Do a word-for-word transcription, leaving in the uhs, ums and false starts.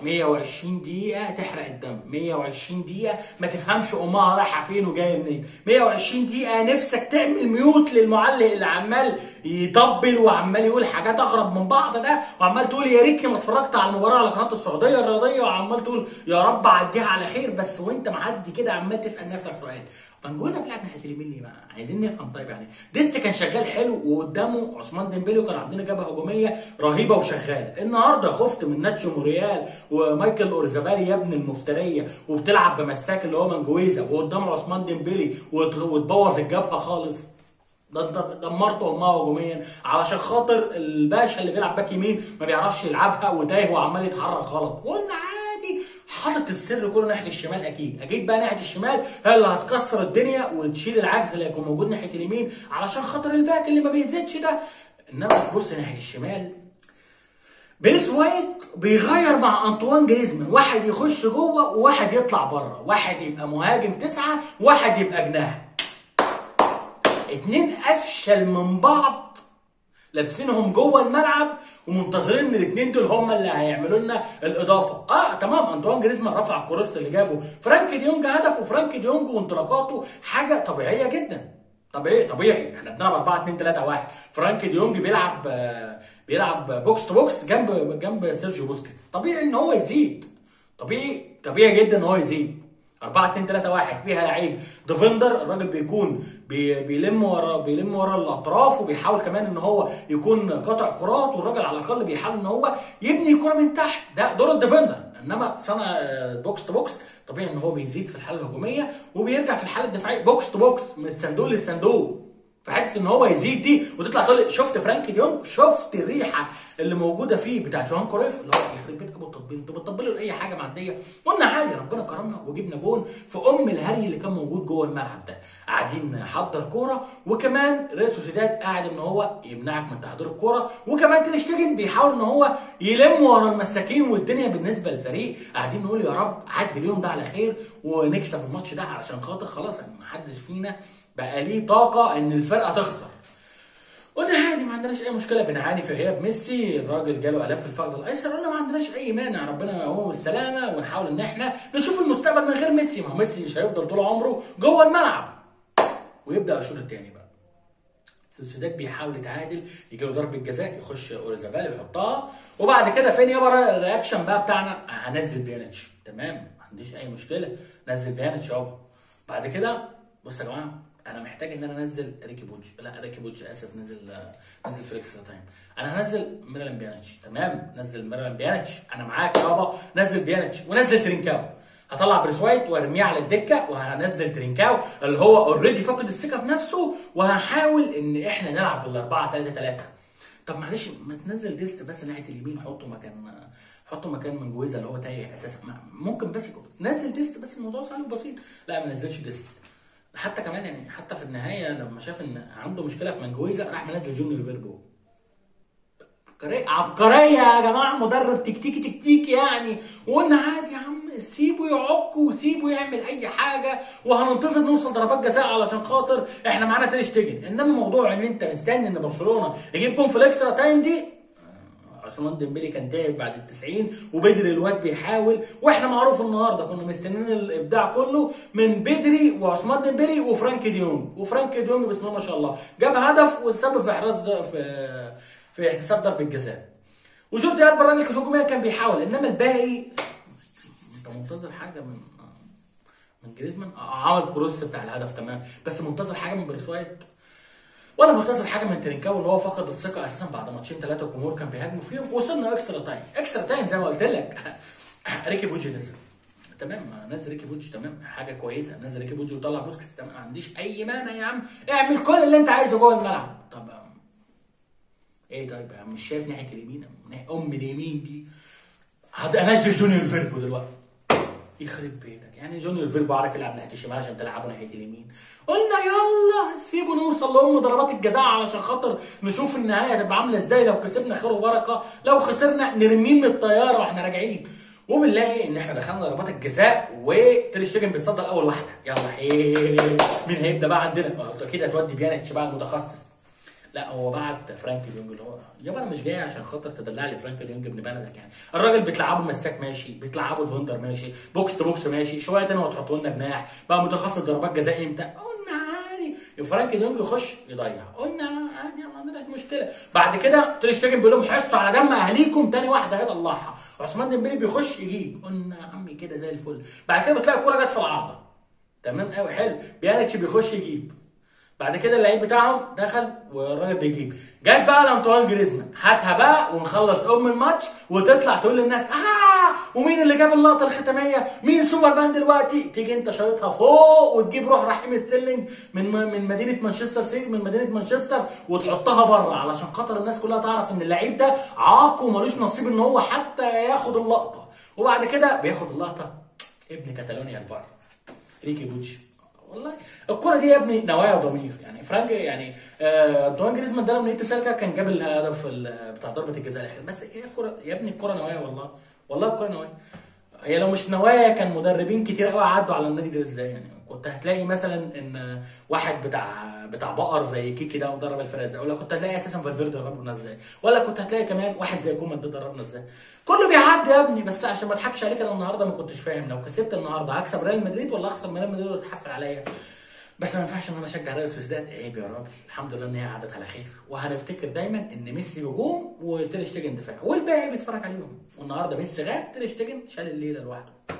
مية وعشرين دقيقة تحرق الدم، مية وعشرين دقيقة ما تفهمش امها رايحة فين وجاية منين، مية وعشرين دقيقة نفسك تعمل ميوت للمعلق اللي عمال يطبل وعمال يقول حاجات اغرب من بعض ده، وعمال تقول يا ريتني ما اتفرجت على المباراة على قناة السعودية الرياضية، وعمال تقول يا رب عديها على خير، بس وانت معدي كده عمال تسأل نفسك سؤال، منجوزة بيلعب ناحية اليمين ليه بقى؟ عايزين نفهم. طيب يعني ديست كان شغال حلو وقدامه عثمان ديمبلي وكانوا عاملين جبهة هجومية رهيبة وشغالة، النهارده خفت من ناتشو موريال ومايكل اورزابالي يا ابن المفترية، وبتلعب بمساك اللي هو منجويزة وقدامه عثمان ديمبلي وتبوظ الجبهة خالص. ده انت دمرت امها هجوميا علشان خاطر الباشا اللي بيلعب باك يمين ما بيعرفش يلعبها وتايه وعمال يتحرك غلط. قلنا عادي حاطط السر كله ناحيه الشمال، اكيد اكيد بقى ناحيه الشمال هي اللي هتكسر الدنيا وتشيل العجز اللي هيكون موجود ناحيه اليمين علشان خاطر الباك اللي ما بيزيدش ده. انما تبص ناحيه الشمال بريس وايت بيغير مع انطوان جريزمان، واحد يخش جوه وواحد يطلع بره، واحد يبقى مهاجم تسعه وواحد يبقى جناح، اتنين افشل من بعض لابسينهم جوه الملعب ومنتظرين ان الاثنين دول هم اللي هيعملوا لنا الاضافه. اه تمام، انطوان جريزمان رفع الكروس اللي جابه، فرانك ديونج هدف، وفرانك ديونج وانطلاقاته حاجه طبيعيه جدا. طبيعي طبيعي احنا بنلعب أربعة اتنين تلاتة واحد، فرانك ديونج بيلعب آه بيلعب بوكس تو بوكس جنب جنب سيرجيو بوسكيتس، طبيعي ان هو يزيد، طبيعي طبيعي جدا ان هو يزيد. أربعة اتنين تلاتة واحد فيها لعيب ديفندر، الراجل بيكون بي بيلم ورا بيلم ورا الاطراف، وبيحاول كمان ان هو يكون قاطع كرات، والراجل على الاقل بيحاول ان هو يبني كرة من تحت، ده دور الديفندر. انما صنع بوكس تو بوكس طبيعي ان هو بيزيد في الحاله الهجوميه وبيرجع في الحاله الدفاعيه بوكس تو بوكس من الصندوق للصندوق. في حته ان هو يزيد دي وتطلع تقول شفت فرانك ديونج، شفت الريحه اللي موجوده فيه بتاعت يوهان كرويف اللي هو يخرب بيت ابو التطبيل، انتوا بتطبلوا لاي حاجه معديه. قلنا عادي ربنا كرمنا وجبنا جون في ام الهري اللي كان موجود جوه الملعب ده، قاعدين نحضر كوره، وكمان ريال سوسيداد قاعد ان هو يمنعك من تحضير الكوره، وكمان تير شتيجن بيحاول ان هو يلم ورا المساكين، والدنيا بالنسبه للفريق قاعدين نقول يا رب عدي اليوم ده على خير ونكسب الماتش ده علشان خاطر خلاص ما حدش فينا بقى ليه طاقه ان الفرقه تخسر. قلنا عادي ما عندناش اي مشكله، بنعاني في غياب ميسي، الراجل جاله الام في الفخذ الايسر، قلنا ما عندناش اي مانع، ربنا يقومه بالسلامه، ونحاول ان احنا نشوف المستقبل من غير ميسي، ما هو ميسي مش هيفضل طول عمره جوه الملعب. ويبدا الشوط الثاني بقى سوسيداد بيحاول يتعادل، يجي له ضربه جزاء، يخش اوريزابالي يحطها، وبعد كده فين يابا الرياكشن بقى بتاعنا؟ هنزل بيانيتش، تمام ما عنديش اي مشكله، نزل بيانيتش يابا. بعد كده بص يا جماعه انا محتاج ان انا انزل ريكي بوج، لا ريكي بوج اسف، نزل نزل فليكس تايم، انا هنزل ميرلان بيانيتش، تمام نزل ميرلان بيانيتش، انا معاك يابا، نزل بيانيتش ونزل ترينكاو، هطلع بريس وايت وارميه على الدكه، وهنزل ترينكاو اللي هو اوريدي فاقد الثقه في نفسه، وهنحاول ان احنا نلعب بال أربعة تلاتة تلاتة. طب معلش ما تنزل ديست بس ناحيه اليمين، حطه مكان حطه مكان منجويزا اللي هو تايه اساسا، ممكن بس نزل ديست بس، الموضوع سهل وبسيط. لا ما نزلش ديست، حتى كمان يعني حتى في النهايه لما شاف ان عنده مشكله في منجويزا راح منزل جونيور فيربو. عبقريه عبقريه يا جماعه، مدرب تكتيكي تكتيكي يعني، وقلنا عادي يا عم سيبه يعك وسيبه يعمل اي حاجه، وهننتظر نوصل ضربات جزاء علشان خاطر احنا معانا تير شتيجن. انما موضوع ان انت مستني ان برشلونه يجيب جون في الاكسترا تايم دي، عثمان ديمبلي كان تعب بعد التسعين وبدري الواد بيحاول، واحنا معروف النهارده كنا مستنيين الابداع كله من بدري وعثمان ديمبلي وفرانك ديونج، وفرانك ديونج بسم الله ما شاء الله جاب هدف وتسبب في احراز في في احتساب ضربه جزاء. وجوردي ألبا الراجل الهجوميه كان بيحاول، انما الباقي انت منتظر حاجه من من جريزمان، عمل كروس بتاع الهدف تمام، بس منتظر حاجه من بريس وايت، ولا منتظر حاجه من ترينكاو اللي هو فقد الثقه اساسا بعد ماتشين ثلاثه الجمهور كان بيهاجموا فيهم. وصلنا اكسترا تايم، اكسترا تايم زي ما قلت لك ريكي بوجي نزل، تمام نزل ريكي بوجي، تمام حاجه كويسه، نزل ريكي بوجي وطلع بوسكيتس، تمام ما عنديش اي مانع يا عم، اعمل كل اللي انت عايزه جوه الملعب. طب ايه طيب يا عم مش شايف ناحيه اليمين ام اليمين دي؟ هنزل جونيور فيربو دلوقتي، يخرب بيتك يعني جونيور فيربو عارف يلعب ناحيه الشمال عشان تلعبه ناحيه اليمين. قلنا يلا سيبوا نوصل لام ضربات الجزاء علشان خاطر نشوف النهايه هتبقى عامله ازاي، لو كسبنا خير وبركه، لو خسرنا نرميه من الطياره واحنا راجعين. وبنلاقي ان احنا دخلنا ضربات الجزاء وتير شتيجن بيتصدى اول واحده، يلا ايه مين هيبدا بقى عندنا؟ اكيد هتودي بيانيتش بقى المتخصص. لا هو بعت فرانك ديونج اللي هو يابا انا مش جاي عشان خاطر تدلع لي فرانك ديونج ابن بلدك يعني. الراجل بتلعبه مساك ماشي، بتلعبه الفندر ماشي، بوكس تو بوكس ماشي، شويه تاني وتحطوا لنا جناح بقى متخصص ضربات جزاء امتى؟ قلنا عادي فرانك ديونج يخش يضيع، قلنا عادي ما عندناش مشكله. بعد كده تير شتيجن بيقول لهم حرصوا على دم اهاليكم، تاني واحده هيطلعها. عثمان ديمبلي بيخش يجيب، قلنا يا عمي كده زي الفل. بعد كده بتلاقي الكوره جت في العارضه، تمام قوي حلو، بيانيتش بيخش يجيب. بعد كده اللعيب بتاعهم دخل والراجل بيجيب. جت بقى لانطوان جريزمان، هاتها بقى ونخلص ام الماتش وتطلع تقول للناس اه ومين اللي جاب اللقطه الختاميه؟ مين سوبرمان دلوقتي؟ تيجي انت شايطها فوق وتجيب روح رحيم ستيرلينج من من مدينه مانشستر سيتي، من مدينه مانشستر، وتحطها بره علشان خاطر الناس كلها تعرف ان اللعيب ده عاق ومالوش نصيب ان هو حتى ياخد اللقطه. وبعد كده بياخد اللقطه ابن كاتالونيا البر ريكي بوتشي. والله الكرة دي يا ابني نوايا وضمير يعني. فرانك يعني آه انطوان جريزمان ده لو نيته سالكه كان جاب الهدف بتاع ضربه الجزاء الاخير. بس هي الكرة يا ابني، الكرة نوايا والله، والله الكرة نوايا. هي لو مش نوايا كان مدربين كتير قوي عدوا على النادي ده ازاي يعني. كنت هتلاقي مثلا ان واحد بتاع بتاع بقر زي كيكي ده مدرب الفرقه ازاي، ولا كنت هتلاقي اساسا فالفيردي دربنا ازاي، ولا كنت هتلاقي كمان واحد زي كومان ده دربنا ازاي. كله بيعدي يا ابني. بس عشان ما اضحكش عليك انا النهارده ما كنتش فاهم لو كسبت النهارده هكسب ريال مدريد ولا اخسر من ريال مدريد وتحفل عليا. بس ما ينفعش ان انا اشجع ريال سوسيداد، عيب يا راجل. الحمد لله ان هي عدت على خير، وهنفتكر دايما ان ميسي هجوم وتير شتيجن دفاع والباقي بيتفرج عليهم. والنهارده ميسي غاب، تير شتيجن شال الليله لوحده.